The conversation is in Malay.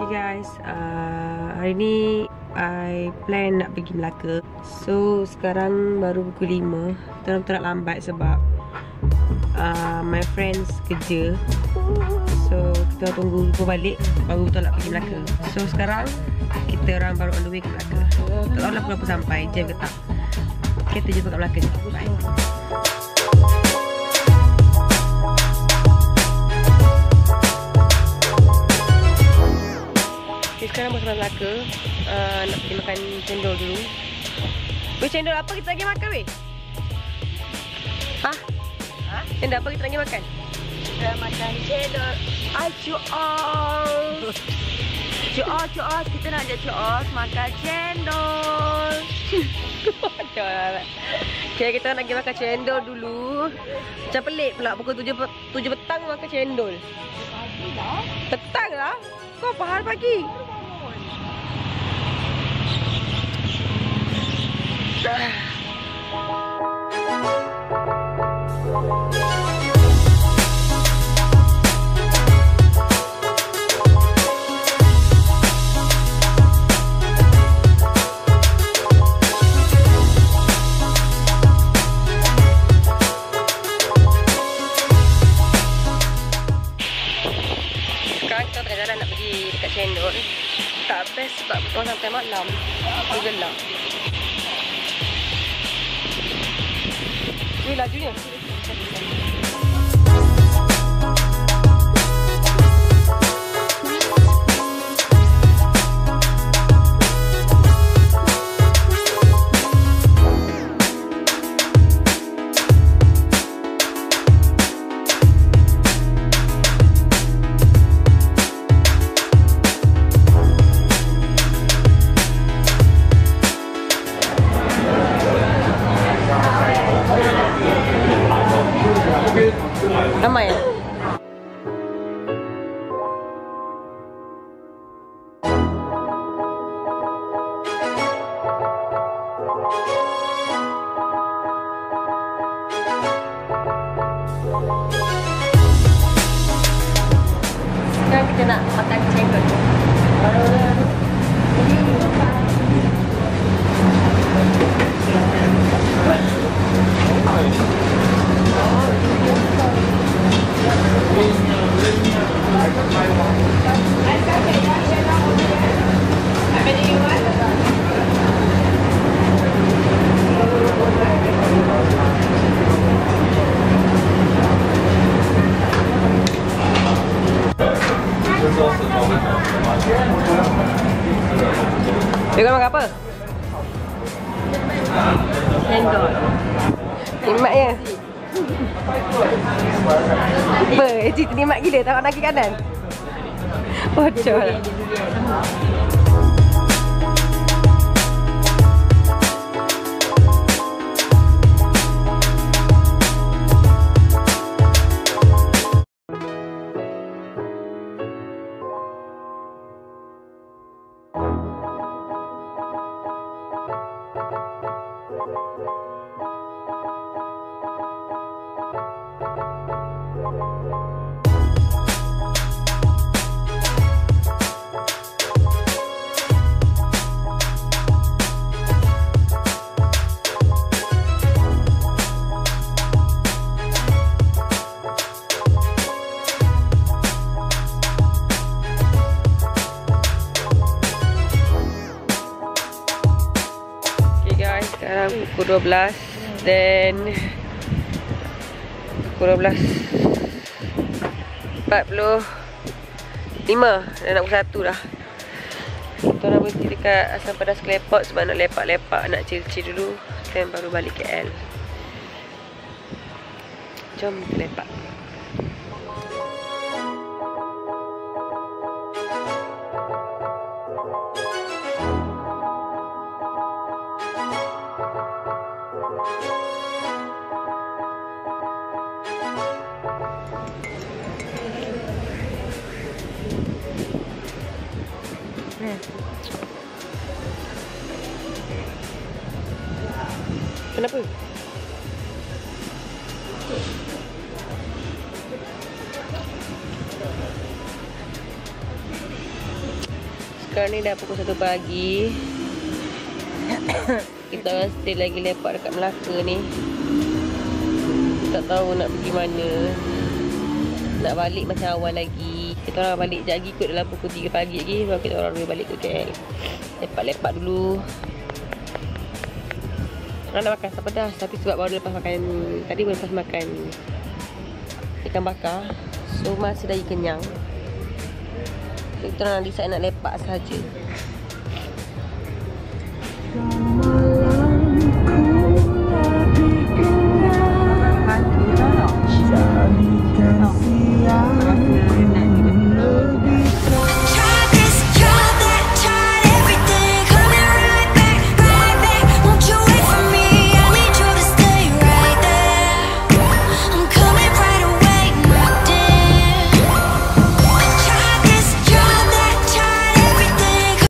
Okay guys, hari ni I plan nak pergi Melaka. So sekarang baru pukul 5. Kita nak lambat sebab my friends kerja. So kita tunggu lupa balik baru kita nak pergi Melaka. So sekarang kita orang baru on the way ke Melaka. Tak tahu lah berapa sampai, jam ke tak. Kita jumpa kat Melaka. Bye. Sekarang masuk Melaka, nak pergi makan cendol dulu. Weh, cendol apa kita lagi makan weh? Hah? Cendol apa kita lagi makan? Kita makan cendol. Cuos. Cuos. Kita nak ajak cuos makan cendol. Okay, kita nak pergi makan cendol dulu. Macam pelik pula pukul 7 petang makan cendol. Petang lah? Kau apa hari pagi? Sekarang kita tengah jalan nak pergi dekat cendol. Tak best sebab orang sampai malam. Dia gelap. Ni lajunya. Ramai ya? Sekarang kita nak makan cendol. Dia makan apa? Cendol. Nikmat ya? Apa? Cik nikmat gila tengok kaki kanan. Bocor. Sekarang pukul 12. Then pukul 12.45. Dah nak pukul 1 dah. Kita nak berhenti dekat Asam Pedas Klepot sebab nak lepak-lepak, nak chill-chill dulu. Then baru balik KL. Jom kita lepak. Kenapa? Sekarang ni dah pukul 1 pagi. Kita orang still lagi lepak dekat Melaka ni. Tak tahu nak pergi mana. Nak balik macam awal lagi. Kita orang balik sekejap lagi kot dalam pukul 3 pagi lagi. Baru kita orang boleh balik ke KL. Lepak-lepak dulu. Sekarang nak makan asam pedas. Tapi sebab baru lepas makan, tadi baru lepas makan ikan bakar, so masih lagi kenyang. So kita orang decide nak lepak saja.